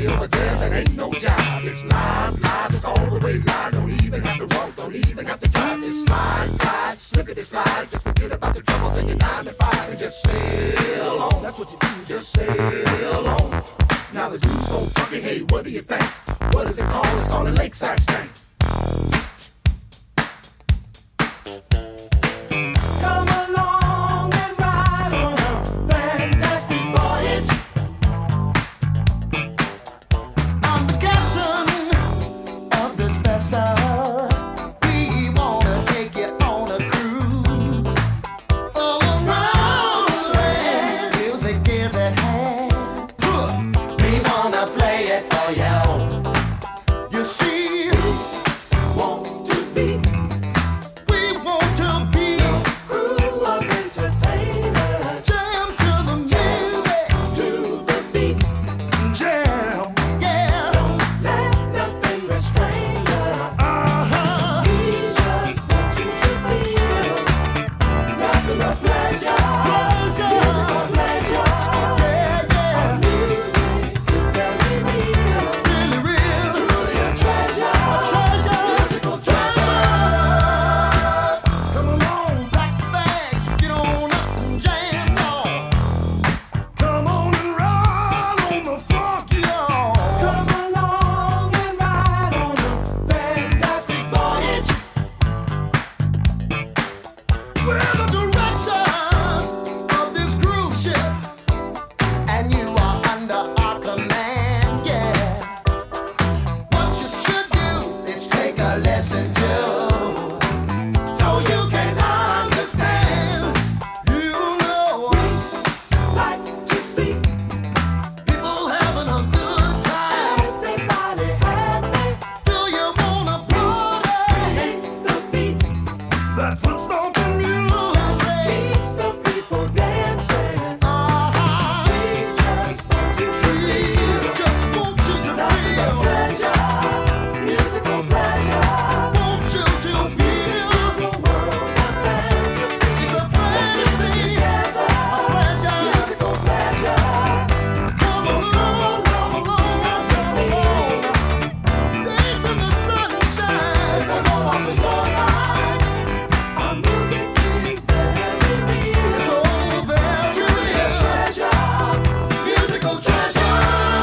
party over there that ain't no job. It's live, live, it's all the way live. Don't even have to walk, don't even have to drive. Just slide, glide, slippity slide. Just forget about the troubles in your 9 to 5 and just sail on. That's what you do, just sail on. Now the dude's so funky, hey, what do you think? What is it called? It's called a Lakeside stank. Come along and ride on a fantastic voyage. I'm the captain of this vessel. We wanna take you on a cruise all around the land. Music is at hand. We wanna play it for you. You see, want to be. We want to be a crew of entertainers. Jam to the music, to the beat. Jam, yeah. Don't let nothing restrain you. We just want you to feel nothing but pleasure. Musical pleasure. Yeah, yeah. Our music is very real. Really real. Truly a treasure. Musical treasure. Come along, pack the bags, get on up and jam, y'all. Come on and ride on the funk, y'all. Come along and ride on a fantastic voyage. We're the directors of this cruise ship, and you are under our command, yeah. What you should do is take a lesson too, so you can understand. You know, we like to see people having a good time. Everybody happy. Do you wanna party? Hate the beat. That's what stomping music keeps the people dancing. We just want you to feel. Just want you to feel pleasure, musical pleasure. Want you to feel the world of fantasy. It's a fantasy, together, a pleasure, musical pleasure. Come along, come along, come along. Dance in the sunshine. Take a load off the your mind. Our music is very real. So very real. Treasure, musical treasure.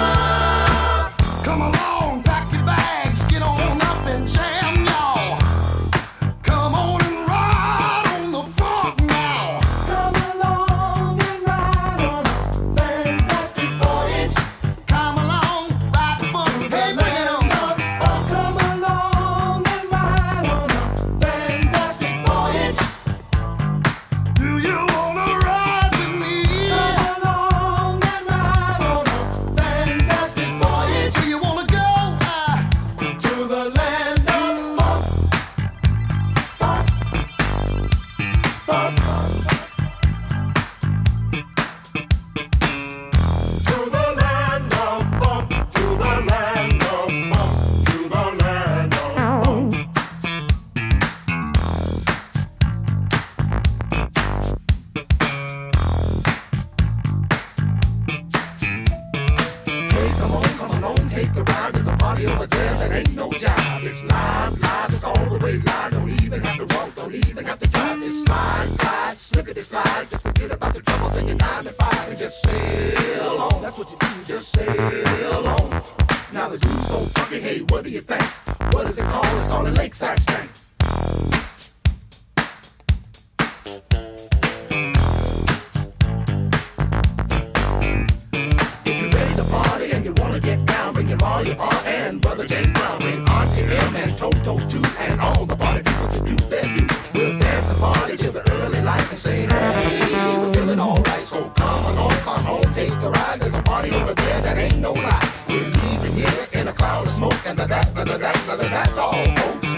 Come along, pack your bags, get on up and jam, y'all. Come on and ride on the funk now. Come along and ride on a fantastic voyage. Come along, ride the funk, hey man. Come along and ride on a fantastic voyage. Do you wanna ride with me? Come along and ride on a fantastic voyage. Do you wanna go to the land of funk? Funk, funk, to the land of funk, to the land of funk, to the land of funk. Hey, come on, take a ride. There's a party over there that ain't no job. It's live, live, it's all the way live. Don't even have to walk, don't even have to drive. Just slide, glide, slippity slide. Just forget about the troubles in your 9 to 5 and just sail on. That's what you do, just sail on. Now the dude's so funky, hey, what do you think? What is it called? It's called a Lakeside stank. If you're ready to party and you wanna get down, bring your Ma, your Pa, and Brother James Brown. Bring Auntie M and Toto too, and all the party people to do their do. We'll dance and party till the early light and say, hey, we're feeling alright. So come along, come home, take a ride. There's a party over there that ain't no lie. We're leaving here in a cloud of smoke, and that's all, folks.